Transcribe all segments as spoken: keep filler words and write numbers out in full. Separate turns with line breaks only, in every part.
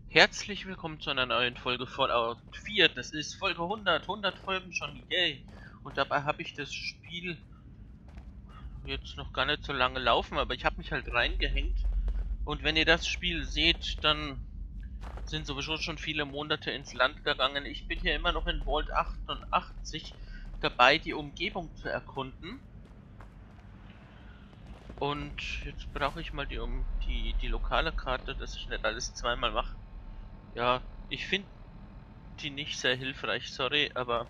Herzlich willkommen zu einer neuen Folge Fallout vier. Das ist Folge hundert. hundert Folgen schon, yay! Und dabei habe ich das Spiel jetzt noch gar nicht so lange laufen, aber ich habe mich halt reingehängt. Und wenn ihr das Spiel seht, dann sind sowieso schon viele Monate ins Land gegangen. Ich bin hier immer noch in Vault achtundachtzig dabei, die Umgebung zu erkunden. Und jetzt brauche ich mal die, um, die, die lokale Karte, dass ich nicht alles zweimal mache. Ja, ich finde die nicht sehr hilfreich, sorry, aber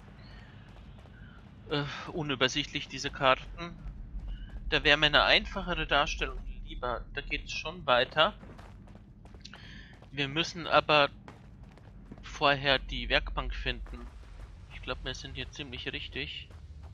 äh, unübersichtlich diese Karten. Da wäre mir eine einfachere Darstellung lieber. Da geht es schon weiter. Wir müssen aber vorher die Werkbank finden. Ich glaube, wir sind hier ziemlich richtig.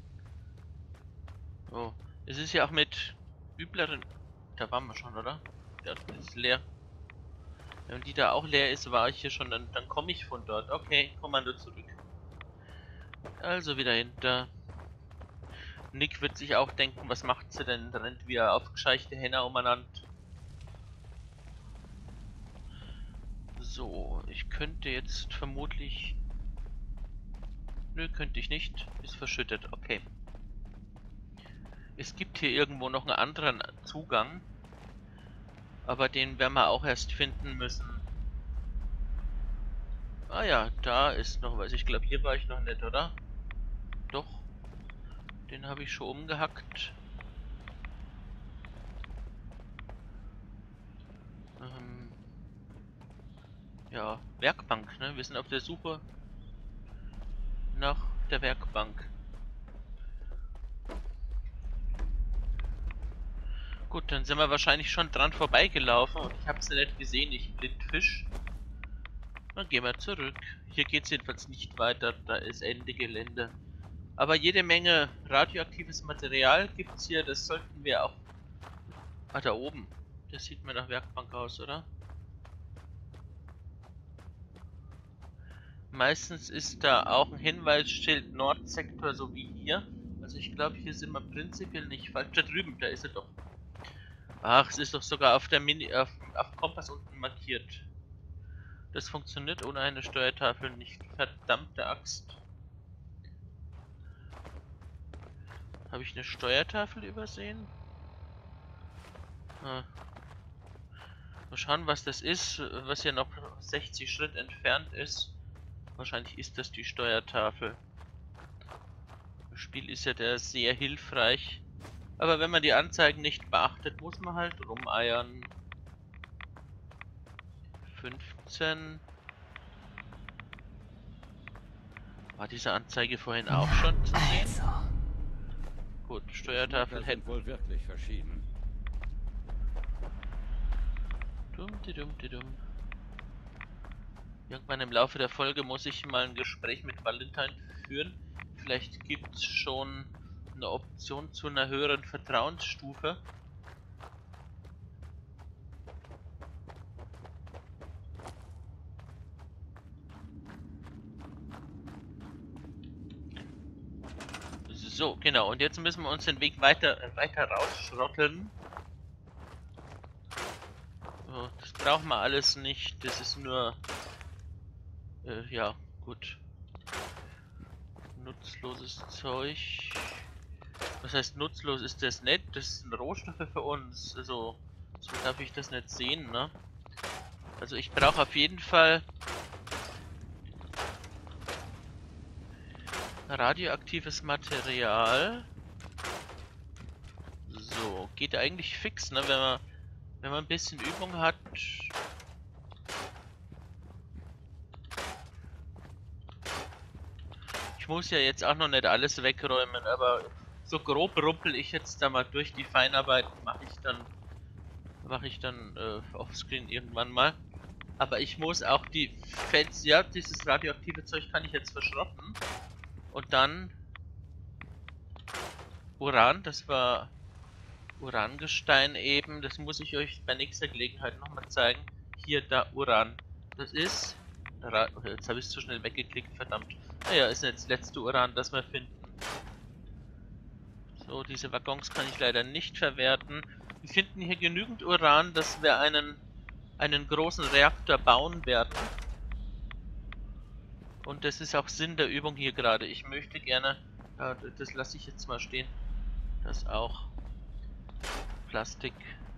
Oh, es ist ja auch mit übleren... Da waren wir schon, oder? Ja, das ist leer. Wenn die da auch leer ist, war ich hier schon, dann, dann komme ich von dort. Okay, Kommando zurück. Also wieder hinter. Nick wird sich auch denken, was macht sie denn? Rennt wie aufgescheuchte Henne umeinander. So, ich könnte jetzt vermutlich... Nö, könnte ich nicht. Ist verschüttet, okay. Es gibt hier irgendwo noch einen anderen Zugang. Aber den werden wir auch erst finden müssen. Ah ja, da ist noch was. Ich glaube, hier war ich noch nicht, oder? Doch. Den habe ich schon umgehackt. Ähm, ja, Werkbank, ne? Wir sind auf der Suche nach der Werkbank. Gut, dann sind wir wahrscheinlich schon dran vorbeigelaufen und ich habe es nicht gesehen, ich Blindfisch. Dann gehen wir zurück. Hier geht es jedenfalls nicht weiter, da ist Ende Gelände. Aber jede Menge radioaktives Material gibt es hier, das sollten wir auch... Ah, da oben. Das sieht mir nach Werkbank aus, oder? Meistens ist da auch ein Hinweisschild Nordsektor, so wie hier. Also ich glaube, hier sind wir prinzipiell nicht falsch. Da drüben, da ist er doch. Ach, es ist doch sogar auf der Mini... auf, auf Kompass unten markiert. Das funktioniert ohne eine Steuertafel nicht. Verdammte Axt. Habe ich eine Steuertafel übersehen? Ah. Mal schauen, was das ist, was hier noch sechzig Schritt entfernt ist. Wahrscheinlich ist das die Steuertafel. Das Spiel ist ja der sehr hilfreich. Aber wenn man die Anzeigen nicht beachtet, muss man halt rumeiern. fünfzehn. War diese Anzeige vorhin auch schon zu sehen?
Also.
Gut, Steuertafel hätten
wohl wirklich verschieden.
Dumm, die dumm, die dumm. Irgendwann im Laufe der Folge muss ich mal ein Gespräch mit Valentine führen. Vielleicht gibt es schon eine Option zu einer höheren Vertrauensstufe. So, genau. Und jetzt müssen wir uns den Weg weiter, äh, weiter rausschrotteln. So, das brauchen wir alles nicht. Das ist nur... Äh, ja, gut. Nutzloses Zeug. Was heißt nutzlos? Ist das nicht? Das sind Rohstoffe für uns. Also, so darf ich das nicht sehen, ne? Also ich brauche auf jeden Fall radioaktives Material. So, geht eigentlich fix, ne? Wenn man, wenn man ein bisschen Übung hat. Ich muss ja jetzt auch noch nicht alles wegräumen, aber so grob rumpel ich jetzt da mal durch. Die Feinarbeit mache ich dann mache ich dann äh, offscreen irgendwann mal. Aber ich muss auch die Fels, ja, dieses radioaktive Zeug kann ich jetzt verschrotten. Und dann Uran, das war Urangestein eben, das muss ich euch bei nächster Gelegenheit nochmal zeigen. Hier, da, Uran. Das ist... Jetzt habe ich es zu schnell weggeklickt, verdammt. Naja, ist jetzt das letzte Uran, das wir finden. So, diese Waggons kann ich leider nicht verwerten. Wir finden hier genügend Uran, dass wir einen einen großen Reaktor bauen werden. Und das ist auch Sinn der Übung hier gerade. Ich möchte gerne, äh, das lasse ich jetzt mal stehen, dass auch Plastik,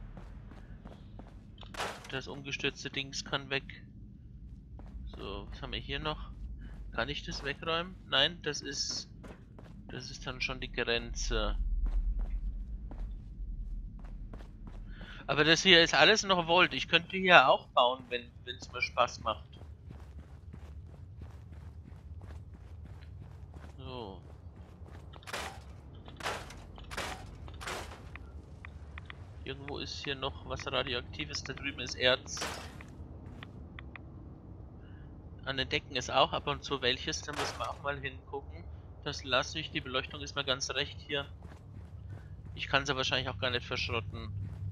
das umgestürzte Dings kann weg. So, was haben wir hier noch? Kann ich das wegräumen? Nein, das ist, das ist dann schon die Grenze. Aber das hier ist alles noch Volt. Ich könnte hier auch bauen, wenn es mir Spaß macht. So. Irgendwo ist hier noch was Radioaktives. Da drüben ist Erz. An den Decken ist auch ab und zu welches. Da müssen wir auch mal hingucken. Das lasse ich. Die Beleuchtung ist mir ganz recht hier. Ich kann sie wahrscheinlich auch gar nicht verschrotten.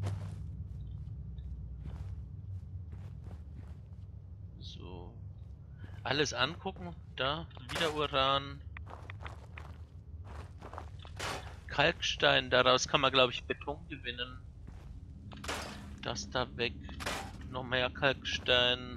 So. Alles angucken. Da. Wieder Uran. Kalkstein. Daraus kann man, glaube ich, Beton gewinnen. Das da weg. Noch mehr Kalkstein.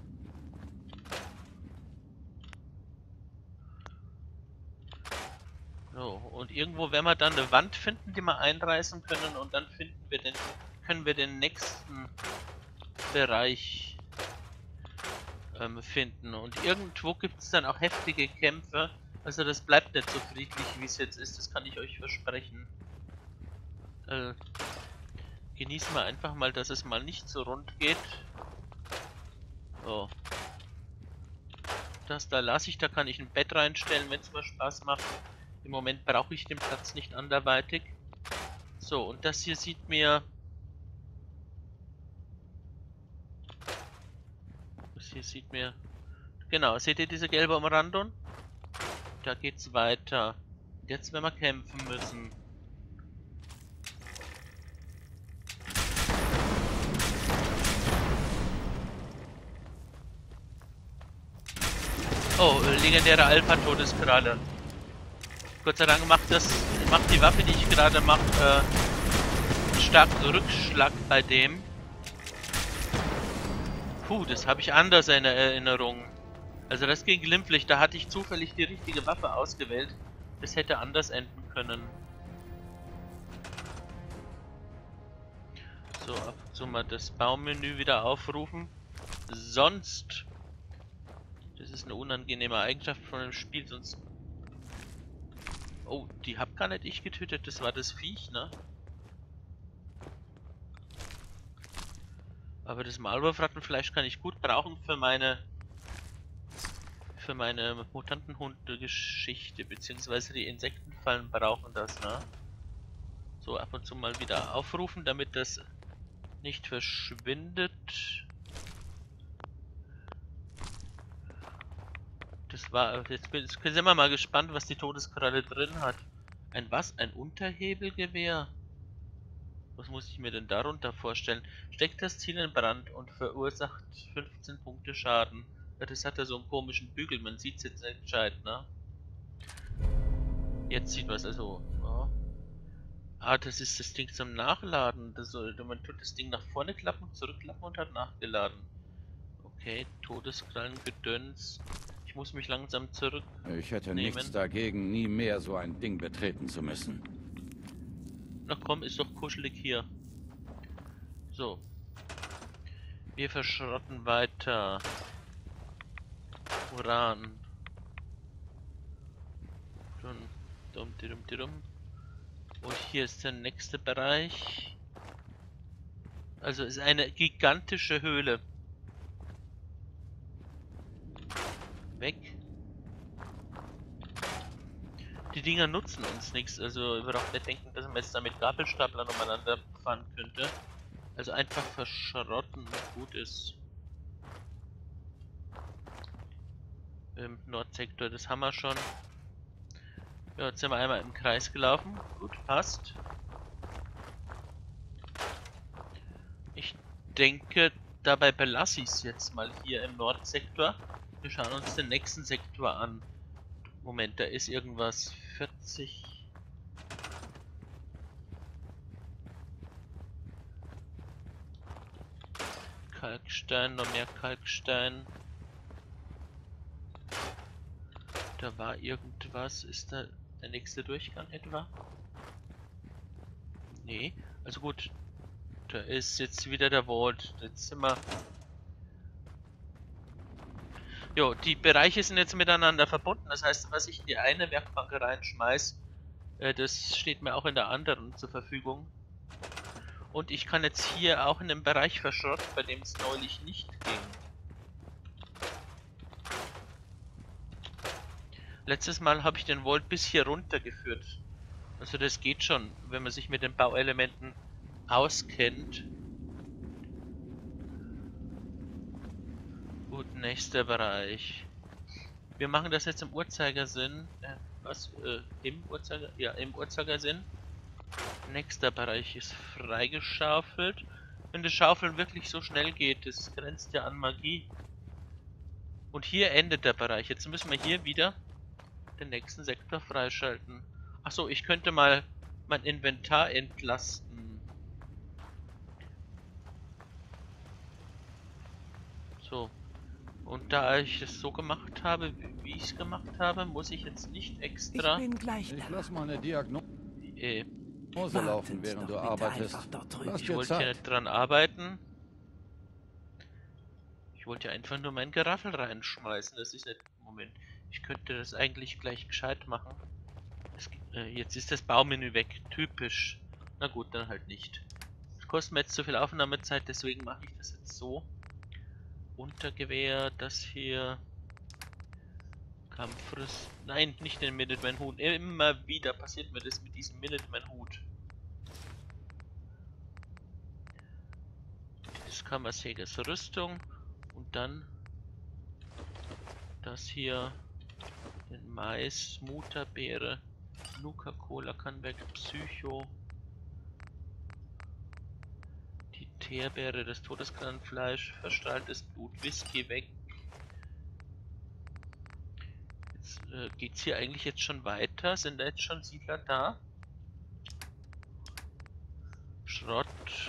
So, und irgendwo werden wir dann eine Wand finden, die wir einreißen können, und dann finden wir den, können wir den nächsten Bereich ähm, finden. Und irgendwo gibt es dann auch heftige Kämpfe. Also das bleibt nicht so friedlich, wie es jetzt ist, das kann ich euch versprechen. Äh, genießen wir einfach mal, dass es mal nicht so rund geht. So. Das da lasse ich, da kann ich ein Bett reinstellen, wenn es mir Spaß macht. Im Moment brauche ich den Platz nicht anderweitig. So, und das hier sieht mir... Das hier sieht mir... Genau, seht ihr diese gelbe Umrandung? Da geht's weiter. Jetzt werden wir kämpfen müssen. Oh, legendäre Alpha-Todeskralle. Gott sei Dank macht das, macht die Waffe, die ich gerade mache, äh, einen starken Rückschlag bei dem. Puh, das habe ich anders in Erinnerung. Also das ging glimpflich, da hatte ich zufällig die richtige Waffe ausgewählt. Das hätte anders enden können. So, ab und zu mal das Baummenü wieder aufrufen. Sonst... Das ist eine unangenehme Eigenschaft von dem Spiel, sonst... Oh, die hab gar nicht ich getötet, das war das Viech, ne? Aber das Maulwurfrattenfleisch kann ich gut brauchen für meine... für meine Mutantenhunde-Geschichte, beziehungsweise die Insektenfallen brauchen das, ne? So, ab und zu mal wieder aufrufen, damit das nicht verschwindet. Das war, jetzt, bin, jetzt sind wir mal gespannt, was die Todeskralle drin hat. Ein was? Ein Unterhebelgewehr? Was muss ich mir denn darunter vorstellen? Steckt das Ziel in Brand und verursacht fünfzehn Punkte Schaden. Ja, das hat ja so einen komischen Bügel, man sieht es jetzt nicht gescheit, ne? Jetzt sieht man es also. Ja. Ah, das ist das Ding zum Nachladen. Das soll, man tut das Ding nach vorne klappen, zurückklappen und hat nachgeladen. Okay, Todeskrallengedöns. Ich muss mich langsam zurück.
Ich hätte
nehmen.
nichts dagegen, nie mehr so ein Ding betreten zu müssen.
Na komm, ist doch kuschelig hier. So. Wir verschrotten weiter. Uran. Dum, dum, dum, dum. Und hier ist der nächste Bereich. Also ist eine gigantische Höhle. Weg. Die Dinger nutzen uns nichts, also ich würde auch nicht denken, dass man jetzt da mit Gabelstaplern umeinander fahren könnte. Also einfach verschrotten und gut ist. Im Nordsektor, das haben wir schon. Ja, jetzt sind wir einmal im Kreis gelaufen. Gut, passt. Ich denke, dabei belasse ich es jetzt mal hier im Nordsektor. Wir schauen uns den nächsten Sektor an. Moment, da ist irgendwas. vierzig. Kalkstein, noch mehr Kalkstein. Da war irgendwas. Ist da der nächste Durchgang etwa? Nee. Also gut. Da ist jetzt wieder der Vault. Jetzt sind wir... Jo, die Bereiche sind jetzt miteinander verbunden. Das heißt, was ich in die eine Werkbank reinschmeiß, äh, das steht mir auch in der anderen zur Verfügung. Und ich kann jetzt hier auch in einem Bereich verschrotten, bei dem es neulich nicht ging. Letztes Mal habe ich den Vault bis hier runter geführt. Also das geht schon, wenn man sich mit den Bauelementen auskennt. Gut, nächster Bereich. Wir machen das jetzt im Uhrzeigersinn. Äh, was? Äh, im Uhrzeiger? Ja, im Uhrzeigersinn. Nächster Bereich ist freigeschaufelt. Wenn das Schaufeln wirklich so schnell geht, das grenzt ja an Magie. Und hier endet der Bereich. Jetzt müssen wir hier wieder den nächsten Sektor freischalten. Achso, ich könnte mal mein Inventar entlasten. So. Und da ich es so gemacht habe, wie ich es gemacht habe, muss ich jetzt nicht extra...
Ich bin gleich
Ich
da.
lass mal eine Diagnose
Äh,
laufen, während du arbeitest. Lass
ich
dir
wollte ja
Zeit.
nicht dran arbeiten. Ich wollte ja einfach nur mein Geraffel reinschmeißen. Das ist nicht... Moment. Ich könnte das eigentlich gleich gescheit machen. Es, äh, jetzt ist das Baumenü weg. Typisch. Na gut, dann halt nicht. Das kostet mir jetzt zu viel Aufnahmezeit, deswegen mache ich das jetzt so. Untergewehr, das hier. Kampfrüst. Nein, nicht den Minuteman-Hut. Immer wieder passiert mir das mit diesem Minuteman-Hut. Das Kammersägers Rüstung. Und dann das hier. Den Mais, Mutterbeere, Nuka-Cola kann weg, Psycho. Die Teerbeere, das Todeskranfleisch, verstrahltes Blut, Whisky weg. Jetzt äh, geht's hier eigentlich jetzt schon weiter. Sind da jetzt schon Siedler da? Schrott.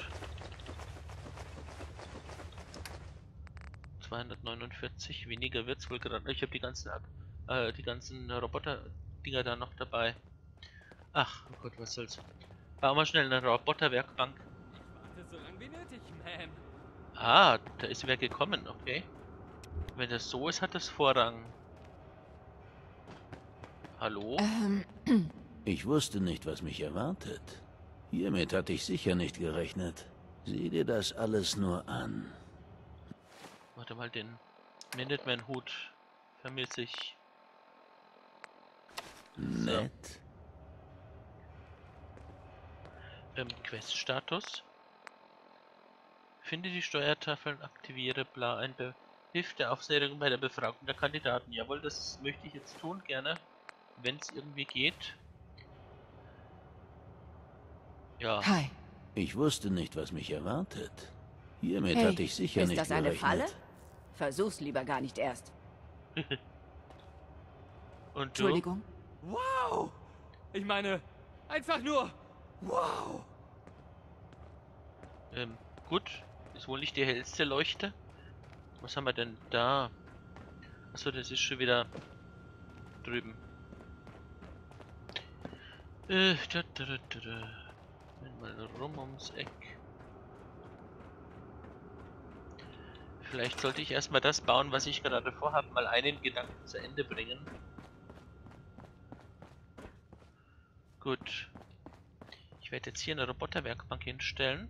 zweihundertneunundvierzig, weniger wird's wohl gerade. Ich habe die ganzen äh, die ganzen Roboter-Dinger da noch dabei. Ach, oh Gott, was soll's. Bauen wir schnell eine Roboterwerkbank.
Warte so lang wie nötig, Ma'am.
Ah, da ist wer gekommen, okay. Wenn das so ist, hat das Vorrang. Hallo?
Ähm,
Ich wusste nicht, was mich erwartet. Hiermit hatte ich sicher nicht gerechnet. Sieh dir das alles nur an.
Warte mal, den Minuteman-Hut vermisse ich.
Nett.
Ähm, Quest-Status. Finde die Steuertafeln, aktiviere bla ein Be Hilft der Aufseherin bei der Befragung der Kandidaten. Jawohl, das möchte ich jetzt tun, gerne. Wenn es irgendwie geht. Ja.
hi.
Ich wusste nicht, was mich erwartet. Hiermit
Hey,
hatte ich sicher
ist
nicht
das eine
gerechnet.
Falle? Versuch's lieber gar nicht erst.
Und du?
Entschuldigung.
Wow! Ich meine, einfach nur wow!
Ähm, gut. Ist wohl nicht die hellste Leuchte. Was haben wir denn da? Achso, das ist schon wieder drüben. Äh, da, da, da, da, da. Mal rum ums Eck. Vielleicht sollte ich erstmal das bauen, was ich gerade vorhabe, mal einen Gedanken zu Ende bringen. Gut. Ich werde jetzt hier eine Roboterwerkbank hinstellen.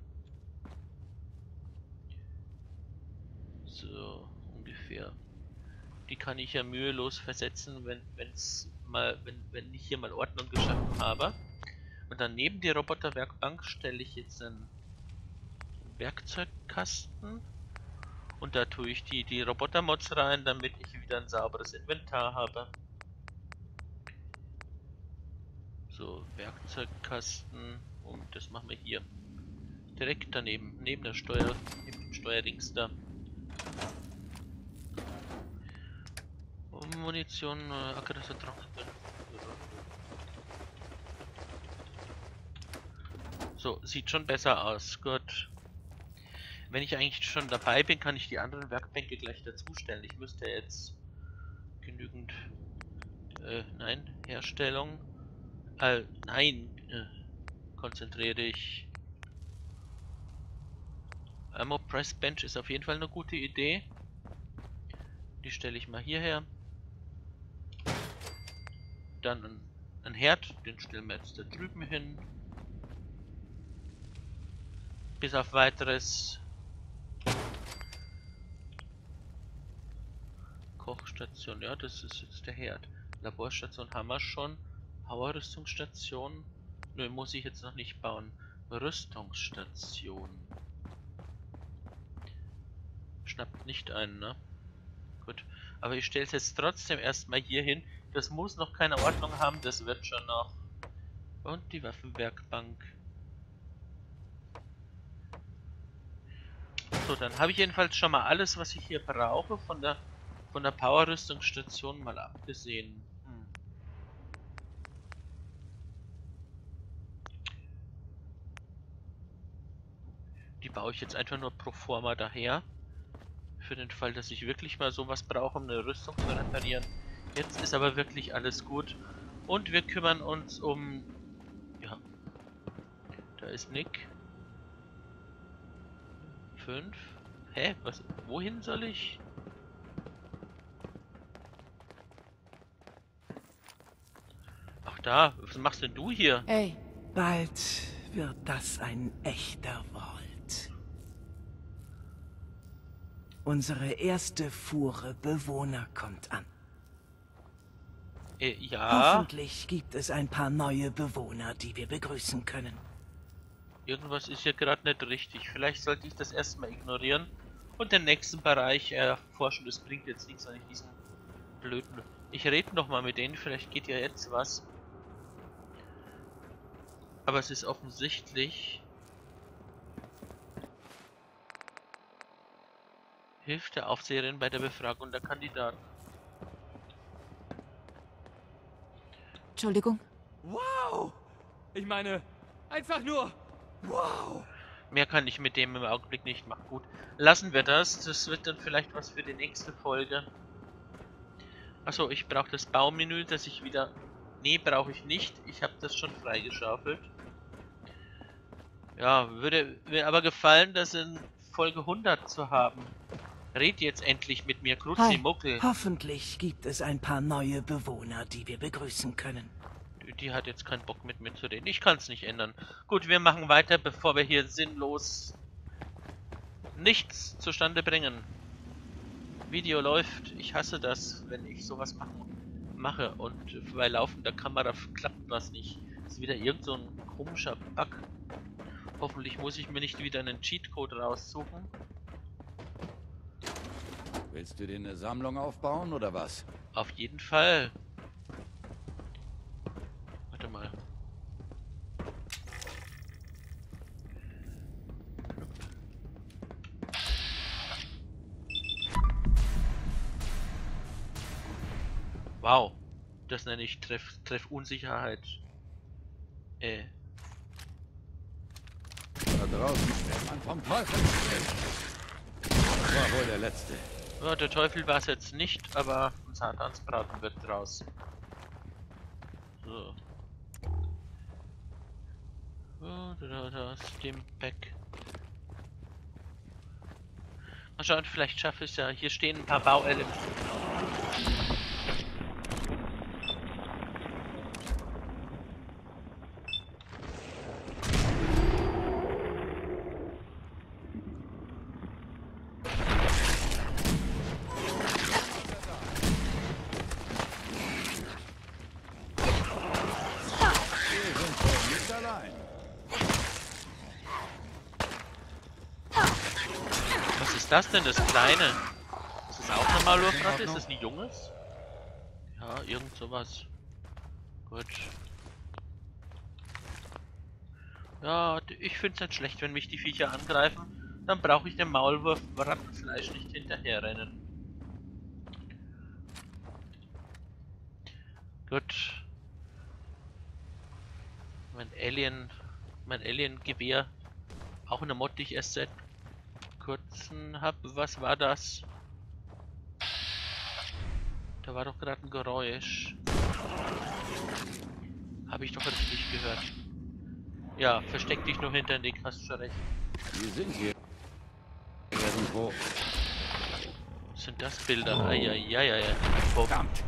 So, ungefähr. Die kann ich ja mühelos versetzen, wenn wenn's mal, wenn, wenn ich hier mal Ordnung geschaffen habe. Und dann neben die Roboterwerkbank stelle ich jetzt einen Werkzeugkasten. Und da tue ich die, die Robotermods rein, damit ich wieder ein sauberes Inventar habe. So, Werkzeugkasten. Und das machen wir hier. Direkt daneben, neben der Steuer, neben dem Steuerdings da. Munition, äh, Adresse drauf. So, sieht schon besser aus. Gut. Wenn ich eigentlich schon dabei bin, kann ich die anderen Werkbänke gleich dazustellen. Ich müsste jetzt genügend... Äh, nein, Herstellung... Äh, nein, äh, konzentriere dich. Ammo Press Bench ist auf jeden Fall eine gute Idee. Die stelle ich mal hierher. Dann ein, ein Herd, den stellen wir jetzt da drüben hin. Bis auf weiteres. Kochstation, ja, das ist jetzt der Herd. Laborstation haben wir schon. Power-Rüstungsstation. Nö, muss ich jetzt noch nicht bauen. Rüstungsstation. Schnappt nicht ein, ne? Gut. Aber ich stelle es jetzt trotzdem erstmal hier hin. Das muss noch keine Ordnung haben, das wird schon noch. Und die Waffenwerkbank. So, dann habe ich jedenfalls schon mal alles, was ich hier brauche, von der von der Power-Rüstungsstation mal abgesehen. Hm. Die baue ich jetzt einfach nur pro forma daher. Für den Fall, dass ich wirklich mal sowas brauche, um eine Rüstung zu reparieren. Jetzt ist aber wirklich alles gut. Und wir kümmern uns um... Ja. Da ist Nick. Fünf. Hä? Was? Wohin soll ich? Ach da. Was machst denn du hier?
Ey,
Bald wird das ein echter Vault. Unsere erste Fuhre Bewohner kommt an.
Äh, ja.
Hoffentlich gibt es ein paar neue Bewohner, die wir begrüßen können.
Irgendwas ist hier gerade nicht richtig. Vielleicht sollte ich das erstmal ignorieren und den nächsten Bereich erforschen. Das bringt jetzt nichts, wenn ich diesen blöden... Ich rede noch mal mit denen, vielleicht geht ja jetzt was. Aber es ist offensichtlich... Hilft der Aufseherin bei der Befragung der Kandidaten.
Entschuldigung.
Wow! Ich meine, einfach nur... Wow!
Mehr kann ich mit dem im Augenblick nicht machen. Gut, lassen wir das. Das wird dann vielleicht was für die nächste Folge. Achso, ich brauche das Baumenü, das ich wieder... Nee, brauche ich nicht. Ich habe das schon freigeschaufelt. Ja, würde mir aber gefallen, das in Folge hundert zu haben. Red jetzt endlich mit mir, Kruzimuckel.
Hoffentlich gibt es ein paar neue Bewohner, die wir begrüßen können.
Die, die hat jetzt keinen Bock mit mir zu reden. Ich kann es nicht ändern. Gut, wir machen weiter, bevor wir hier sinnlos nichts zustande bringen. Video läuft. Ich hasse das, wenn ich sowas machen, mache und bei laufender Kamera klappt was nicht. Das ist wieder irgend so ein komischer Bug. Hoffentlich muss ich mir nicht wieder einen Cheatcode raussuchen.
Willst du dir eine Sammlung aufbauen oder was?
Auf jeden Fall. Warte mal. Wow. Das nenne ich Treff, Treffunsicherheit. Äh.
Da draußen der Mann vom Teufel. Das war wohl der letzte.
Ja, der Teufel war es jetzt nicht, aber ein Satansbraten wird draus. So. Oh, da, da, Stimpack. Mal schauen, vielleicht schaffe ich es ja. Hier stehen ein paar Bauelemente. Was ist das denn, das Kleine? Ist das auch eine Maulwurfratte? Ist das ein Junges? Ja, irgend sowas. Gut. Ja, ich finde es nicht schlecht, wenn mich die Viecher angreifen. Dann brauche ich dem Maulwurfrattenfleisch nicht hinterherrennen. Gut. Mein Alien... Mein Alien-Gewehr. Auch eine Mod, die ich erst seit kurzen hab. Was war das? Da war doch gerade ein Geräusch. Habe ich doch jetzt nicht gehört. Ja, versteck dich nur hinter Nick, hast schon recht.
Wir sind hier. Irgendwo.
Was sind das Bilder? Eieieiei.
Verdammt.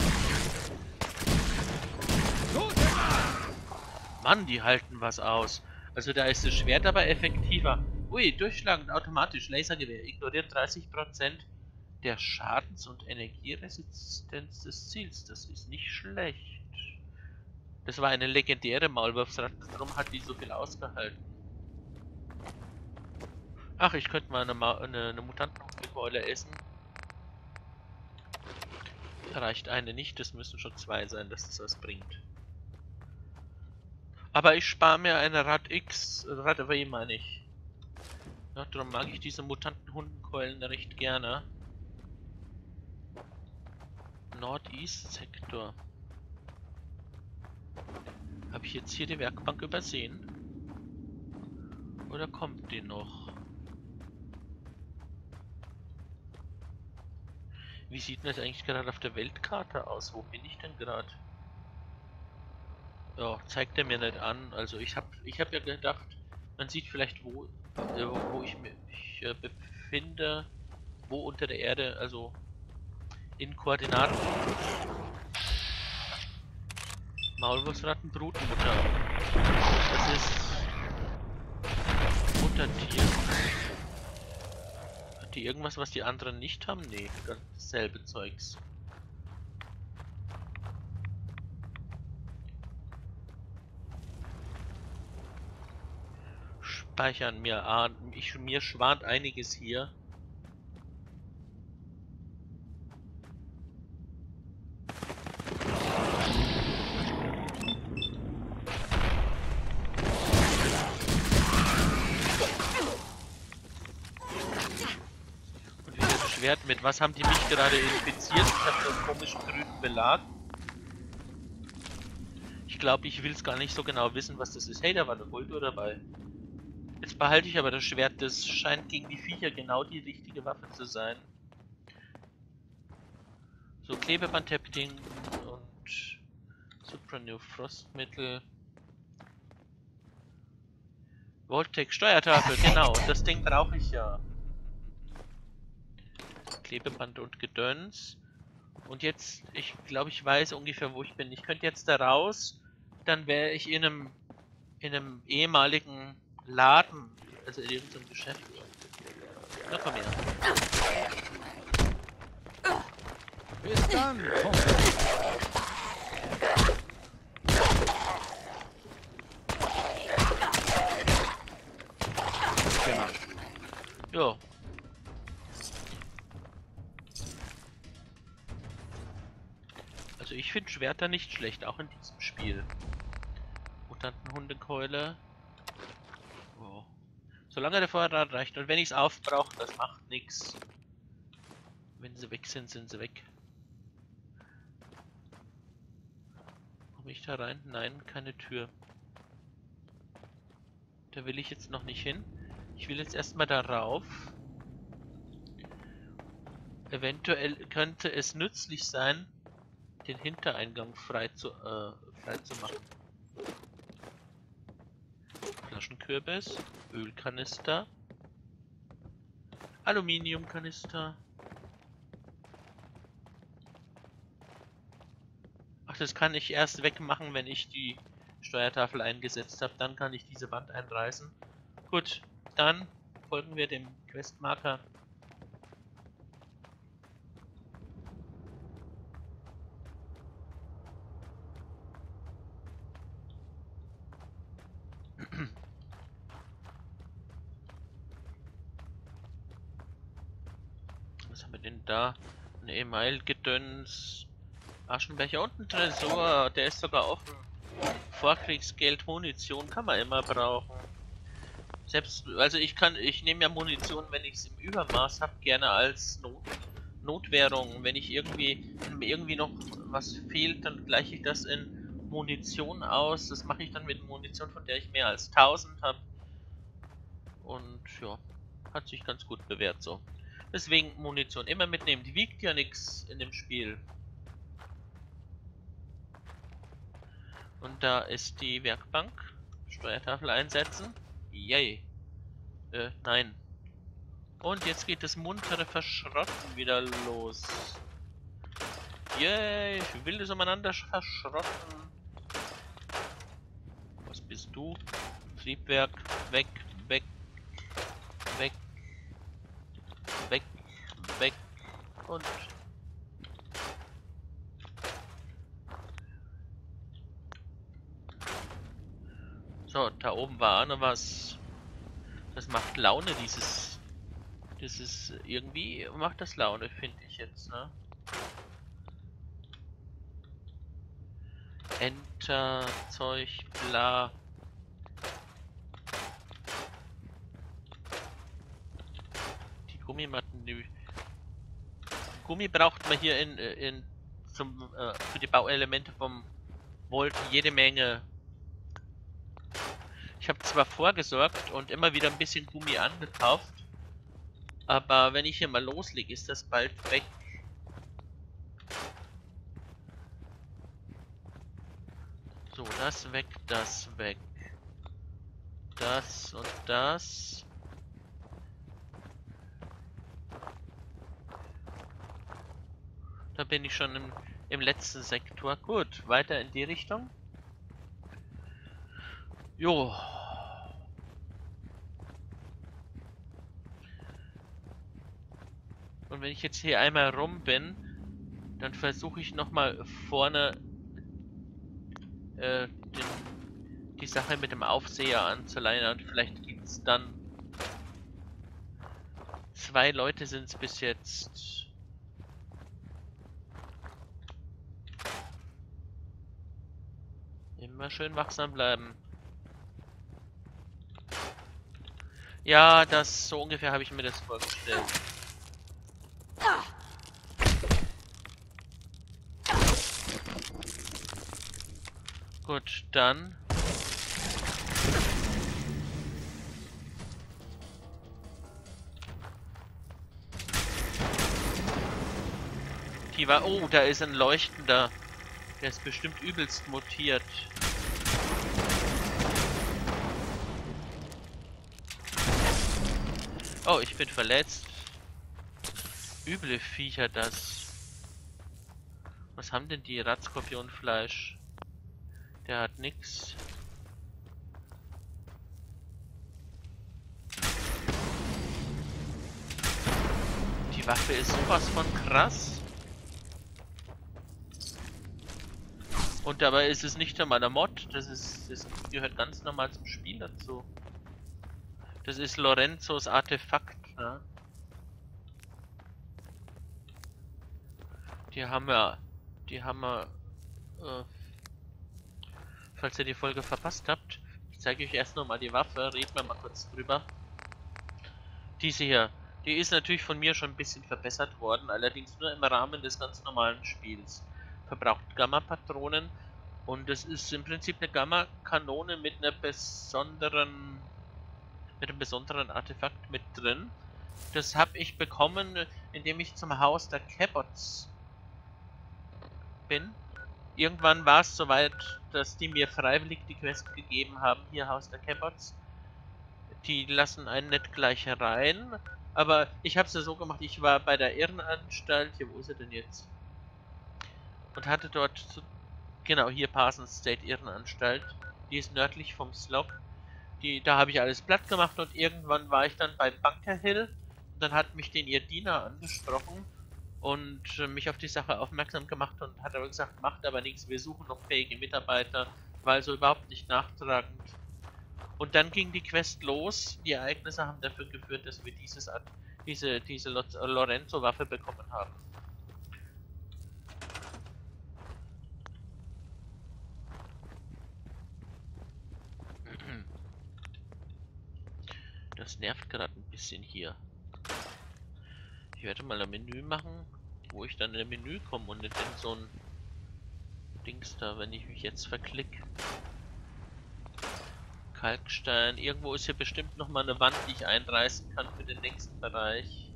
Mann, die halten was aus. Also da ist das Schwert aber effektiver. Ui, durchschlagend automatisch. Lasergewehr ignoriert dreißig Prozent der Schadens- und Energieresistenz des Ziels. Das ist nicht schlecht. Das war eine legendäre Maulwurfsratte, darum hat die so viel ausgehalten. Ach, ich könnte mal eine, Ma eine, eine Mutantenkeule essen. Da reicht eine nicht, das müssen schon zwei sein, dass das was bringt. Aber ich spare mir eine Rad X, Rad W meine ich. Ja, darum mag ich diese Mutantenhundenkeulen recht gerne. Northeast-Sektor. Habe ich jetzt hier die Werkbank übersehen? Oder kommt die noch? Wie sieht denn das eigentlich gerade auf der Weltkarte aus? Wo bin ich denn gerade? Ja, zeigt er mir nicht an. Also ich habe ich hab ja gedacht, man sieht vielleicht wo, äh, wo ich mich äh, befinde, wo unter der Erde, also in Koordinaten. Maulwurfsrattenbrutmutter. Das ist Muttertier. Hat die irgendwas, was die anderen nicht haben? Nee, ganz dasselbe Zeugs. Speichern mir an. Ich, mir schwant einiges hier. Mit was haben die mich gerade infiziert? Ich habe so einen komischen grünen Belag. Ich glaube, ich will es gar nicht so genau wissen, was das ist. Hey, da war eine Voltor dabei. Jetzt behalte ich aber das Schwert. Das scheint gegen die Viecher genau die richtige Waffe zu sein. So, Klebeband-Tapping und Supranew Frostmittel. Voltec Steuertafel, genau. Das Ding brauche ich ja. Klebeband und Gedöns. Und jetzt, ich glaube, ich weiß ungefähr, wo ich bin. Ich könnte jetzt da raus, dann wäre ich in einem in einem ehemaligen Laden, also in irgendeinem Geschäft. Na komm her.
Bis dann.
Jo. Also ich finde Schwerter nicht schlecht, auch in diesem Spiel. Mutantenhundekeule. Oh. Solange der Vorrat reicht und wenn ich es aufbrauche, das macht nichts. Wenn sie weg sind, sind sie weg. Komme ich da rein? Nein, keine Tür. Da will ich jetzt noch nicht hin. Ich will jetzt erstmal da rauf. Eventuell könnte es nützlich sein, den Hintereingang frei zu, äh, frei zu machen. Flaschenkürbis, Ölkanister, Aluminiumkanister. Ach, das kann ich erst wegmachen, wenn ich die Steuertafel eingesetzt habe. Dann kann ich diese Wand einreißen. Gut, dann folgen wir dem Questmarker. Was haben wir denn da? Ein E-Mail-Gedöns. Aschenbecher und ein Tresor. Der ist sogar offen. Vorkriegsgeld, Munition kann man immer brauchen. Selbst, also ich kann, ich nehme ja Munition, wenn ich es im Übermaß habe, gerne als Not, Notwährung. Wenn ich irgendwie, wenn mir irgendwie noch was fehlt, dann gleiche ich das in Munition aus. Das mache ich dann mit Munition, von der ich mehr als tausend habe. Und ja, hat sich ganz gut bewährt so. Deswegen Munition immer mitnehmen, die wiegt ja nichts in dem Spiel. Und da ist die Werkbank. Steuertafel einsetzen. Yay. Äh, nein. Und jetzt geht das muntere Verschrotten wieder los. Yay, ich will das umeinander verschrotten. Was bist du? Triebwerk, weg, weg, weg, weg, weg und... So, da oben war auch noch was. Das macht Laune, dieses... Das ist irgendwie... macht das Laune, finde ich jetzt, ne? Enter, Zeug, bla. Die Gummimatten, die... Gummi braucht man hier in... in zum, äh, für die Bauelemente vom Volt jede Menge. Ich habe zwar vorgesorgt und immer wieder ein bisschen Gummi angekauft, aber wenn ich hier mal loslege, ist das bald weg. So, das weg, das weg. Das und das. Da bin ich schon im, im letzten Sektor. Gut, weiter in die Richtung. Jo. Und wenn ich jetzt hier einmal rum bin, dann versuche ich nochmal vorne äh, den, die Sache mit dem Aufseher anzuleihen und vielleicht gibt's dann... Zwei Leute sind es bis jetzt. Immer schön wachsam bleiben. Ja, das so ungefähr habe ich mir das vorgestellt. Gut, dann. Die war. Oh, da ist ein leuchtender. Der ist bestimmt übelst mutiert. Oh, ich bin verletzt. Üble Viecher das. Was haben denn die Radskorpionfleisch? Der hat nix. Die Waffe ist sowas von krass. Und dabei ist es nicht einmal der Mod, das ist, das gehört ganz normal zum Spiel dazu. Das ist Lorenzos Artefakt, ne? Die haben wir, die haben wir, äh, falls ihr die Folge verpasst habt, ich zeige euch erst nochmal die Waffe, reden wir mal kurz drüber. Diese hier, die ist natürlich von mir schon ein bisschen verbessert worden, allerdings nur im Rahmen des ganz normalen Spiels. Verbraucht Gamma-Patronen und es ist im Prinzip eine Gamma-Kanone mit einer besonderen, mit einem besonderen Artefakt mit drin. Das habe ich bekommen, indem ich zum Haus der Cabots bin. Irgendwann war es soweit, dass die mir freiwillig die Quest gegeben haben, hier Haus der Cabots. Die lassen einen nicht gleich rein, aber ich habe es ja so gemacht, ich war bei der Irrenanstalt, hier, wo ist er denn jetzt? Und hatte dort, so, genau, hier Parsons State Irrenanstalt, die ist nördlich vom Slog. Die, da habe ich alles platt gemacht und irgendwann war ich dann bei Bunker Hill und dann hat mich den ihr Diener angesprochen und äh, mich auf die Sache aufmerksam gemacht und hat aber gesagt, macht aber nichts, wir suchen noch fähige Mitarbeiter, war also überhaupt nicht nachtragend. Und dann ging die Quest los, die Ereignisse haben dafür geführt, dass wir dieses, diese, diese Lorenzo-Waffe bekommen haben. Das nervt gerade ein bisschen hier. Ich werde mal ein Menü machen, wo ich dann in ein Menü komme und nicht in so ein Dings da, wenn ich mich jetzt verklick. Kalkstein. Irgendwo ist hier bestimmt noch mal eine Wand, die ich einreißen kann für den nächsten Bereich.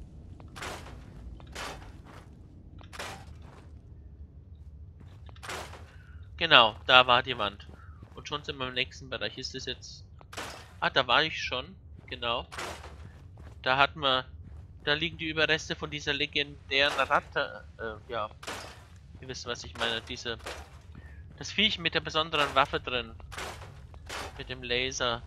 Genau, da war die Wand. Und schon sind wir im nächsten Bereich. Ist das jetzt... Ah, da war ich schon. Genau. Da hatten wir... Da liegen die Überreste von dieser legendären Ratte. Äh, ja. Ihr wisst, was ich meine. Diese... Das Viech mit der besonderen Waffe drin. Mit dem Laser.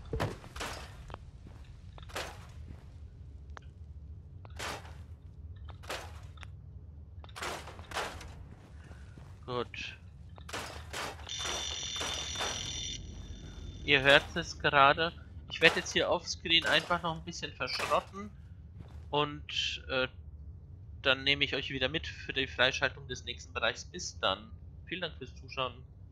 Gut. Ihr hört es gerade. Ich werde jetzt hier offscreen einfach noch ein bisschen verschrotten. Und äh, dann nehme ich euch wieder mit für die Freischaltung des nächsten Bereichs. Bis dann. Vielen Dank fürs Zuschauen.